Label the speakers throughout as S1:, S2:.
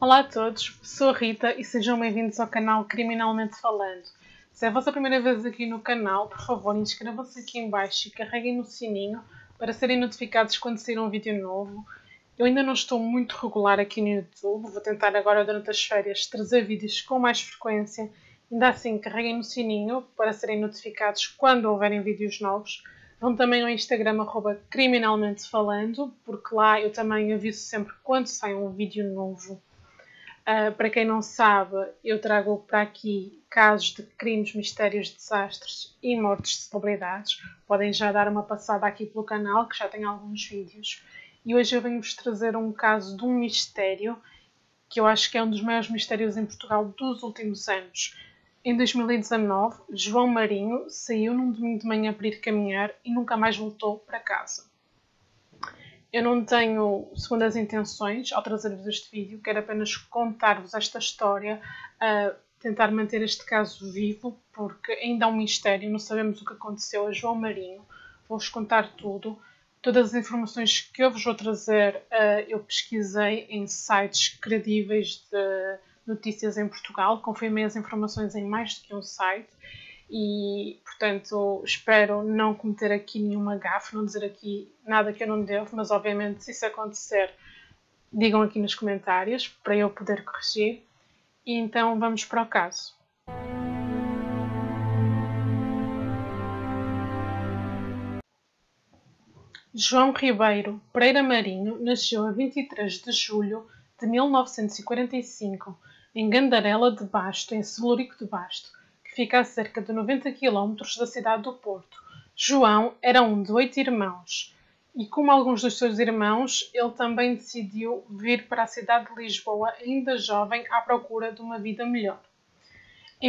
S1: Olá a todos, sou a Rita e sejam bem-vindos ao canal Criminalmente Falando. Se é a vossa primeira vez aqui no canal, por favor inscrevam-se aqui em baixo e carreguem no sininho para serem notificados quando sair um vídeo novo. Eu ainda não estou muito regular aqui no YouTube, vou tentar agora durante as férias trazer vídeos com mais frequência. Ainda assim, carreguem no sininho para serem notificados quando houverem vídeos novos. Vão também ao Instagram @criminalmentefalando, porque lá eu também aviso sempre quando sai um vídeo novo. Para quem não sabe, eu trago para aqui casos de crimes, mistérios, desastres e mortes de celebridades. Podem já dar uma passada aqui pelo canal, que já tem alguns vídeos. E hoje eu venho-vos trazer um caso de um mistério, que eu acho que é um dos maiores mistérios em Portugal dos últimos anos. Em 2019, João Marinho saiu num domingo de manhã para ir caminhar e nunca mais voltou para casa. Eu não tenho segundas intenções ao trazer-vos este vídeo, quero apenas contar-vos esta história, tentar manter este caso vivo, porque ainda é um mistério, não sabemos o que aconteceu a João Marinho. Vou-vos contar tudo. Todas as informações que eu vos vou trazer, eu pesquisei em sites credíveis de notícias em Portugal, confirmei as informações em mais do que um site. E, portanto, espero não cometer aqui nenhuma gafe, não dizer aqui nada que eu não devo, mas obviamente se isso acontecer, digam aqui nos comentários para eu poder corrigir. E então vamos para o caso. João Ribeiro Pereira Marinho nasceu a 23 de julho de 1945 em Gandarela de Basto, em Celurico de Basto, que fica a cerca de 90 km da cidade do Porto. João era um de 8 irmãos e, como alguns dos seus irmãos, ele também decidiu vir para a cidade de Lisboa, ainda jovem, à procura de uma vida melhor. Em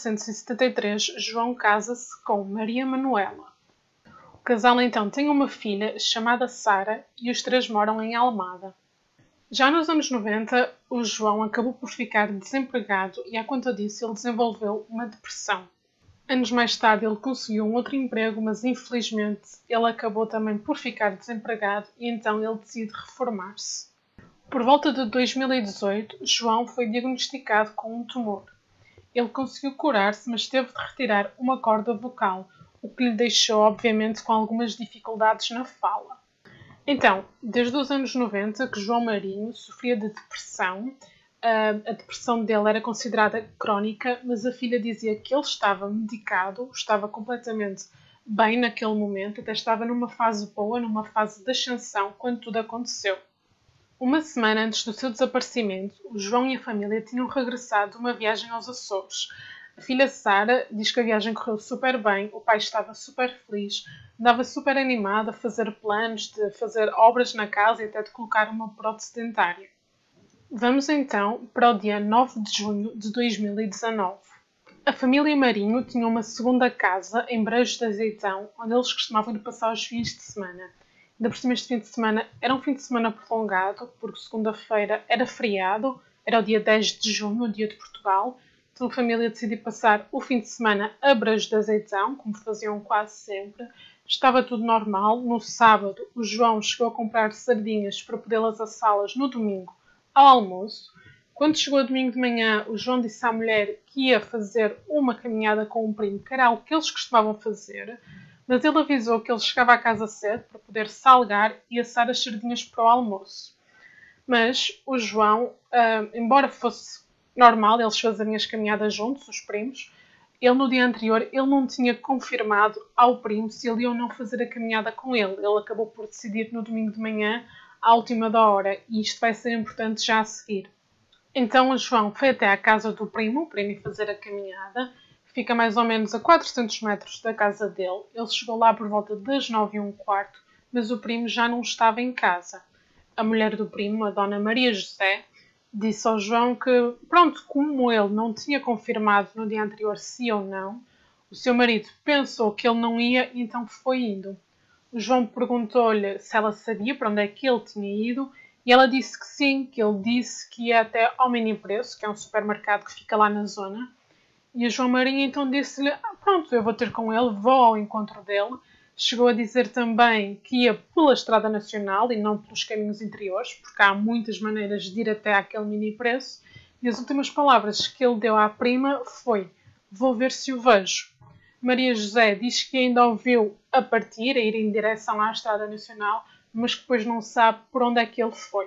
S1: 1973, João casa-se com Maria Manuela. O casal então tem uma filha chamada Sara e os três moram em Almada. Já nos anos 90, o João acabou por ficar desempregado e, à conta disso, ele desenvolveu uma depressão. Anos mais tarde, ele conseguiu um outro emprego, mas infelizmente ele acabou também por ficar desempregado e então ele decide reformar-se. Por volta de 2018, João foi diagnosticado com um tumor. Ele conseguiu curar-se, mas teve de retirar uma corda vocal, o que lhe deixou, obviamente, com algumas dificuldades na fala. Então, desde os anos 90 que João Marinho sofria de depressão. A depressão dele era considerada crónica, mas a filha dizia que ele estava medicado, estava completamente bem naquele momento, até estava numa fase boa, numa fase de ascensão, quando tudo aconteceu. Uma semana antes do seu desaparecimento, o João e a família tinham regressado de uma viagem aos Açores. A filha Sara diz que a viagem correu super bem, o pai estava super feliz, andava super animado a fazer planos de fazer obras na casa e até de colocar uma prótese dentária. Vamos então para o dia 9 de junho de 2019. A família Marinho tinha uma segunda casa em Brejo de Azeitão, onde eles costumavam ir passar os fins de semana. Ainda por cima, este fim de semana era um fim de semana prolongado, porque segunda-feira era feriado, era o dia 10 de junho, o dia de Portugal. Então a família decidiu passar o fim de semana a Brejo de Azeitão, como faziam quase sempre. Estava tudo normal. No sábado, o João chegou a comprar sardinhas para podê-las assá-las no domingo ao almoço. Quando chegou a domingo de manhã, o João disse à mulher que ia fazer uma caminhada com um primo, que era algo que eles costumavam fazer, mas ele avisou que ele chegava à casa cedo para poder salgar e assar as sardinhas para o almoço. Mas o João, embora fosse normal eles fazerem as caminhadas juntos, os primos, ele no dia anterior ele não tinha confirmado ao primo se ele ia ou não fazer a caminhada com ele. Ele acabou por decidir no domingo de manhã, à última da hora, e isto vai ser importante já a seguir. Então o João foi até à casa do primo ir fazer a caminhada, que fica mais ou menos a 400 metros da casa dele. Ele chegou lá por volta das 9h15, mas o primo já não estava em casa. A mulher do primo, a dona Maria José, disse ao João que, pronto, como ele não tinha confirmado no dia anterior se ia ou não, o seu marido pensou que ele não ia e então foi indo. O João perguntou-lhe se ela sabia para onde é que ele tinha ido e ela disse que sim, que ele disse que ia até ao Mini Preço, que é um supermercado que fica lá na zona. E o João Marinho então disse-lhe, pronto, eu vou ter com ele, vou ao encontro dele. Chegou a dizer também que ia pela Estrada Nacional e não pelos caminhos interiores, porque há muitas maneiras de ir até àquele mini preço. E as últimas palavras que ele deu à prima foi: "Vou ver se o vejo." Maria José diz que ainda o viu a partir, a ir em direção à Estrada Nacional, mas que depois não sabe por onde é que ele foi.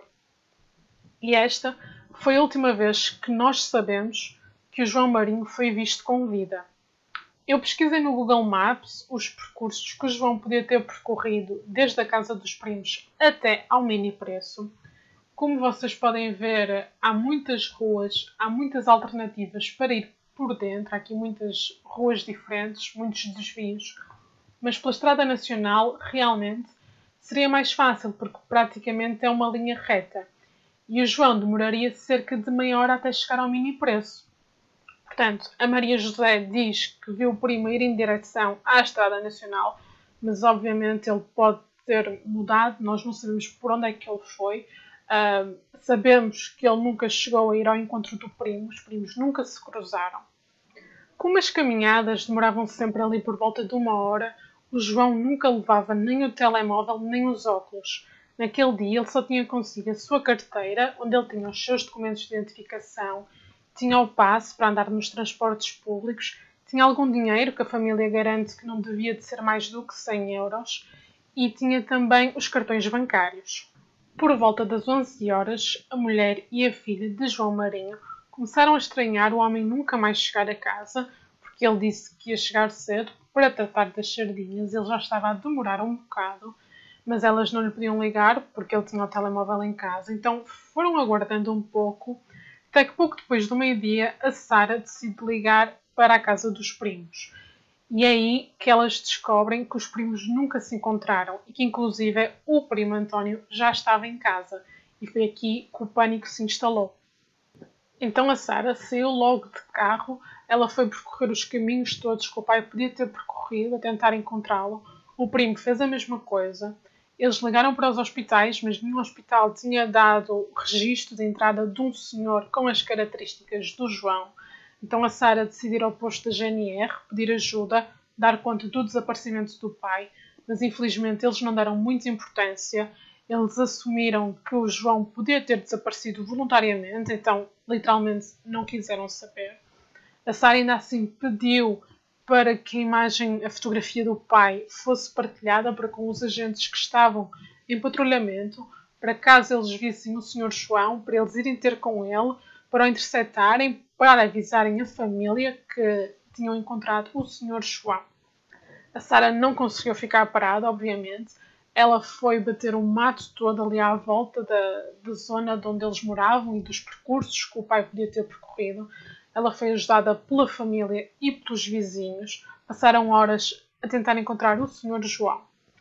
S1: E esta foi a última vez que nós sabemos que o João Marinho foi visto com vida. Eu pesquisei no Google Maps os percursos que o João podia ter percorrido desde a casa dos primos até ao mini preço. Como vocês podem ver, há muitas ruas, há muitas alternativas para ir por dentro, há aqui muitas ruas diferentes, muitos desvios, mas pela Estrada Nacional realmente seria mais fácil porque praticamente é uma linha reta e o João demoraria cerca de meia hora até chegar ao mini preço. Portanto, a Maria José diz que viu o primo ir em direção à Estrada Nacional, mas obviamente ele pode ter mudado, nós não sabemos por onde é que ele foi. Sabemos que ele nunca chegou a ir ao encontro do primo, os primos nunca se cruzaram. Como as caminhadas demoravam sempre ali por volta de uma hora, o João nunca levava nem o telemóvel nem os óculos. Naquele dia ele só tinha consigo a sua carteira, onde ele tinha os seus documentos de identificação, tinha o passe para andar nos transportes públicos, tinha algum dinheiro que a família garante que não devia de ser mais do que 100 euros e tinha também os cartões bancários. Por volta das 11 horas, a mulher e a filha de João Marinho começaram a estranhar o homem nunca mais chegar a casa, porque ele disse que ia chegar cedo para tratar das sardinhas. Ele já estava a demorar um bocado, mas elas não lhe podiam ligar porque ele tinha o telemóvel em casa. Então foram aguardando um pouco, até que pouco depois do meio-dia a Sara decide ligar para a casa dos primos. E é aí que elas descobrem que os primos nunca se encontraram e que inclusive o primo António já estava em casa. E foi aqui que o pânico se instalou. Então a Sara saiu logo de carro, ela foi percorrer os caminhos todos que o pai podia ter percorrido a tentar encontrá-lo. O primo fez a mesma coisa. Eles ligaram para os hospitais, mas nenhum hospital tinha dado registro de entrada de um senhor com as características do João. Então a Sara decidiu ir ao posto da GNR, pedir ajuda, dar conta do desaparecimento do pai, mas infelizmente eles não deram muita importância. Eles assumiram que o João podia ter desaparecido voluntariamente, então literalmente não quiseram saber. A Sara ainda assim pediu para que a imagem, a fotografia do pai fosse partilhada para com os agentes que estavam em patrulhamento, para caso eles vissem o Sr. João, para eles irem ter com ele, para o interceptarem, para avisarem a família que tinham encontrado o Sr. João. A Sara não conseguiu ficar parada, obviamente. Ela foi bater o mato todo ali à volta da zona de onde eles moravam e dos percursos que o pai podia ter percorrido. Ela foi ajudada pela família e pelos vizinhos. Passaram horas a tentar encontrar o Sr. João.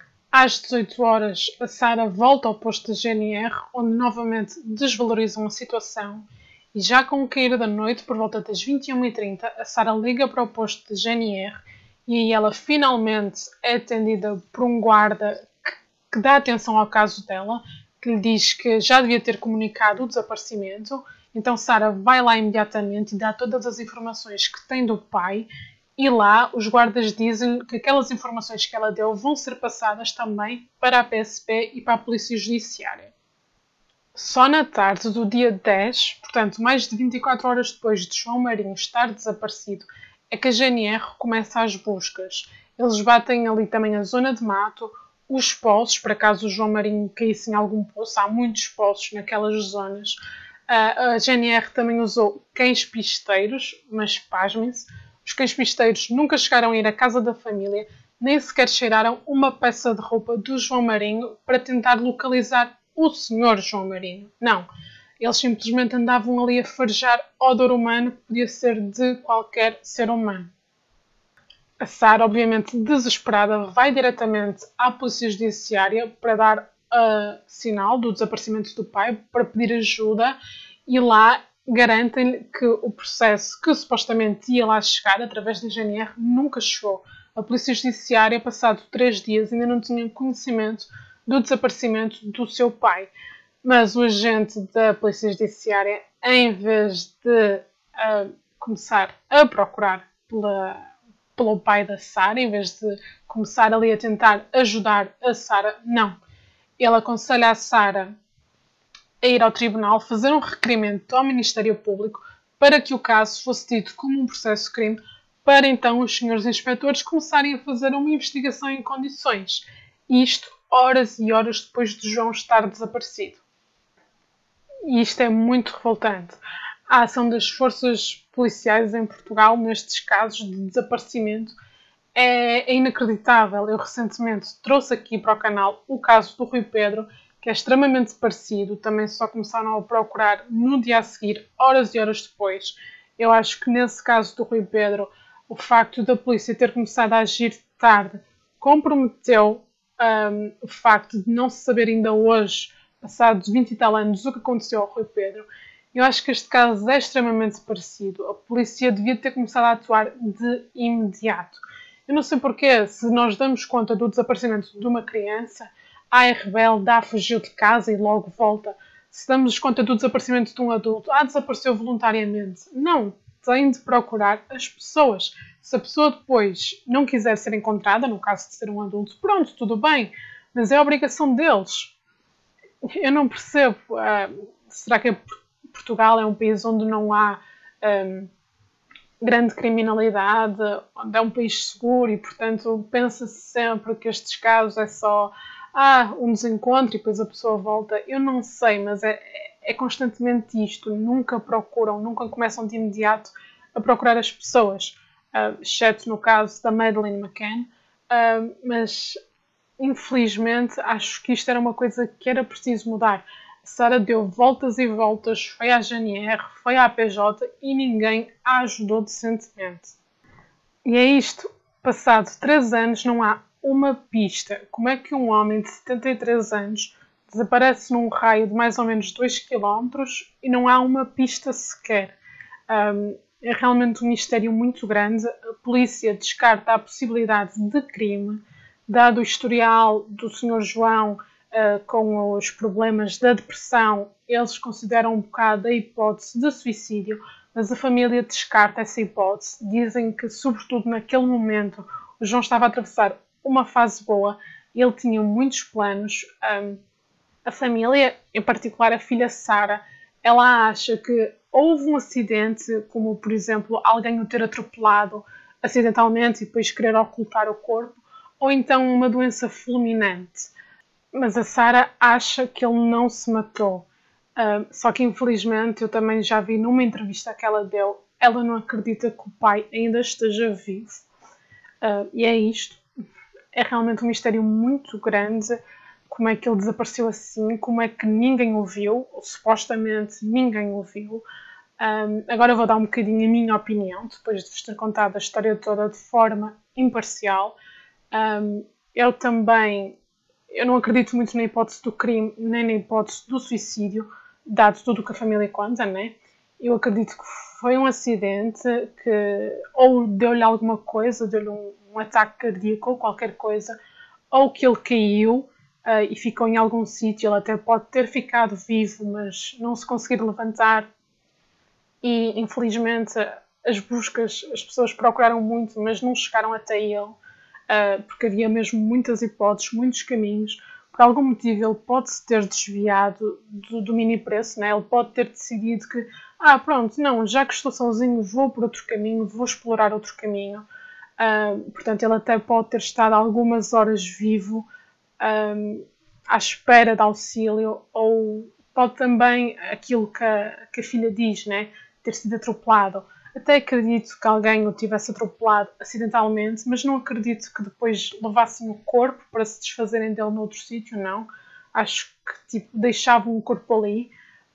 S1: Às 18 horas, a Sara volta ao posto da GNR, onde novamente desvalorizam a situação. E já com o cair da noite, por volta das 21h30, a Sara liga para o posto da GNR e aí ela finalmente é atendida por um guarda que dá atenção ao caso dela, que lhe diz que já devia ter comunicado o desaparecimento. Então Sara vai lá imediatamente e dá todas as informações que tem do pai e lá os guardas dizem que aquelas informações que ela deu vão ser passadas também para a PSP e para a Polícia Judiciária. Só na tarde do dia 10, portanto mais de 24 horas depois de João Marinho estar desaparecido, é que a GNR começa as buscas. Eles batem ali também a zona de mato, os poços, para caso o João Marinho caísse em algum poço, há muitos poços naquelas zonas. A GNR também usou cães pisteiros, mas pasmem-se, os cães pisteiros nunca chegaram a ir à casa da família, nem sequer cheiraram uma peça de roupa do João Marinho para tentar localizar o Sr. João Marinho. Não, eles simplesmente andavam ali a farejar odor humano que podia ser de qualquer ser humano. A Sara, obviamente desesperada, vai diretamente à Polícia Judiciária para dar sinal do desaparecimento do pai, para pedir ajuda e lá garantem-lhe que o processo que supostamente ia lá chegar através da GNR nunca chegou. A Polícia Judiciária, passado 3 dias, ainda não tinha conhecimento do desaparecimento do seu pai. Mas o agente da Polícia Judiciária, em vez de começar a procurar pelo pai da Sara, em vez de começar ali a tentar ajudar a Sarah. Não. Ele aconselha a Sarah a ir ao tribunal, fazer um requerimento ao Ministério Público para que o caso fosse tido como um processo de crime, para então os senhores inspectores começarem a fazer uma investigação em condições. Isto horas e horas depois de João estar desaparecido. E isto é muito revoltante. A ação das forças policiais em Portugal nestes casos de desaparecimento é inacreditável. Eu recentemente trouxe aqui para o canal o caso do Rui Pedro, que é extremamente parecido. Também só começaram a procurar no dia a seguir, horas e horas depois. Eu acho que nesse caso do Rui Pedro, o facto da polícia ter começado a agir tarde comprometeu o facto de não se saber ainda hoje, passados 20 e tal anos, o que aconteceu ao Rui Pedro. Eu acho que este caso é extremamente parecido. A polícia devia ter começado a atuar de imediato. Eu não sei porquê, se nós damos conta do desaparecimento de uma criança, é rebelde, fugiu de casa e logo volta. Se damos conta do desaparecimento de um adulto, desapareceu voluntariamente. Não, tem de procurar as pessoas. Se a pessoa depois não quiser ser encontrada, no caso de ser um adulto, pronto, tudo bem, mas é a obrigação deles. Eu não percebo. Será que Portugal é um país onde não há grande criminalidade, onde é um país seguro e, portanto, pensa-se sempre que estes casos é só um desencontro e depois a pessoa volta? Eu não sei, mas é constantemente isto. Nunca procuram, nunca começam de imediato a procurar as pessoas, exceto no caso da Madeleine McCann, mas infelizmente acho que isto era uma coisa que era preciso mudar. A Sarah deu voltas e voltas, foi à GNR, foi à PJ e ninguém a ajudou decentemente. E é isto, passado 3 anos não há uma pista. Como é que um homem de 73 anos desaparece num raio de mais ou menos 2 km e não há uma pista sequer? É realmente um mistério muito grande. A polícia descarta a possibilidade de crime, dado o historial do Sr. João com os problemas da depressão. Eles consideram um bocado a hipótese de suicídio, mas a família descarta essa hipótese. Dizem que, sobretudo naquele momento, o João estava a atravessar uma fase boa, ele tinha muitos planos. A família, em particular a filha Sarah, ela acha que houve um acidente, como por exemplo alguém o ter atropelado acidentalmente e depois querer ocultar o corpo, ou então uma doença fulminante. Mas a Sarah acha que ele não se matou. Só que infelizmente eu também já vi numa entrevista que ela deu, ela não acredita que o pai ainda esteja vivo. E é isto. É realmente um mistério muito grande. Como é que ele desapareceu assim? Como é que ninguém o viu? Ou supostamente ninguém o viu? Agora eu vou dar um bocadinho a minha opinião, depois de vos ter contado a história toda de forma imparcial. Eu não acredito muito na hipótese do crime, nem na hipótese do suicídio, dado tudo o que a família conta, né? Eu acredito que foi um acidente, que ou deu-lhe alguma coisa, deu-lhe um ataque cardíaco ou qualquer coisa, ou que ele caiu e ficou em algum sítio. Ele até pode ter ficado vivo, mas não se conseguir levantar. E infelizmente as buscas, as pessoas procuraram muito, mas não chegaram até ele. Porque havia mesmo muitas hipóteses, muitos caminhos. Por algum motivo ele pode-se ter desviado do mini preço, né? Ele pode ter decidido que, pronto, não, já que estou sozinho vou por outro caminho, vou explorar outro caminho. Portanto, ele até pode ter estado algumas horas vivo à espera de auxílio, ou pode também, aquilo que a filha diz, né? Ter sido atropelado. Até acredito que alguém o tivesse atropelado acidentalmente, mas não acredito que depois levassem o corpo para se desfazerem dele noutro sítio, não. Acho que deixavam o corpo ali.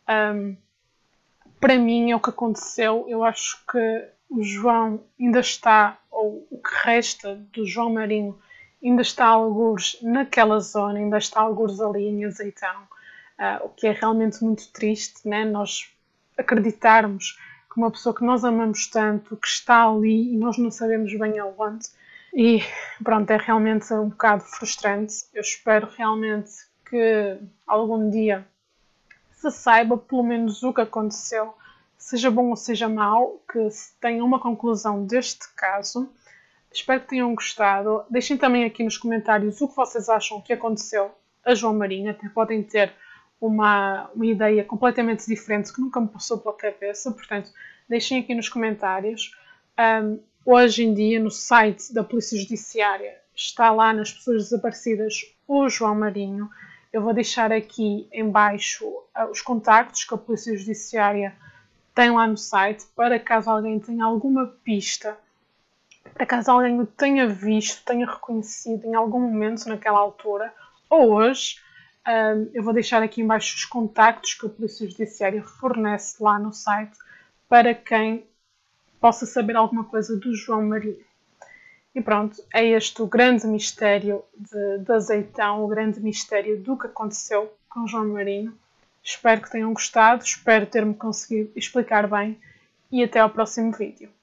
S1: Para mim é o que aconteceu. Eu acho que o João ainda está, ou o que resta do João Marinho, ainda está algures naquela zona, ainda está algures ali em Azeitão. O que é realmente muito triste, né? Nós acreditarmos que uma pessoa que nós amamos tanto, que está ali e nós não sabemos bem aonde. E pronto, é realmente um bocado frustrante. Eu espero realmente que algum dia se saiba pelo menos o que aconteceu, seja bom ou seja mau, que se tenha uma conclusão deste caso. Espero que tenham gostado. Deixem também aqui nos comentários o que vocês acham que aconteceu a João Marinho. Até podem ter uma ideia completamente diferente que nunca me passou pela cabeça. Portanto, deixem aqui nos comentários. Hoje em dia, no site da Polícia Judiciária, está lá nas pessoas desaparecidas o João Marinho. Eu vou deixar aqui em baixo os contactos que a Polícia Judiciária tem lá no site, para caso alguém tenha alguma pista, para caso alguém o tenha visto, tenha reconhecido em algum momento naquela altura, ou hoje. Eu vou deixar aqui em baixo os contactos que a Polícia Judiciária fornece lá no site, para quem possa saber alguma coisa do João Marinho. E pronto, é este o grande mistério de Azeitão, o grande mistério do que aconteceu com João Marinho. Espero que tenham gostado, espero ter-me conseguido explicar bem e até ao próximo vídeo.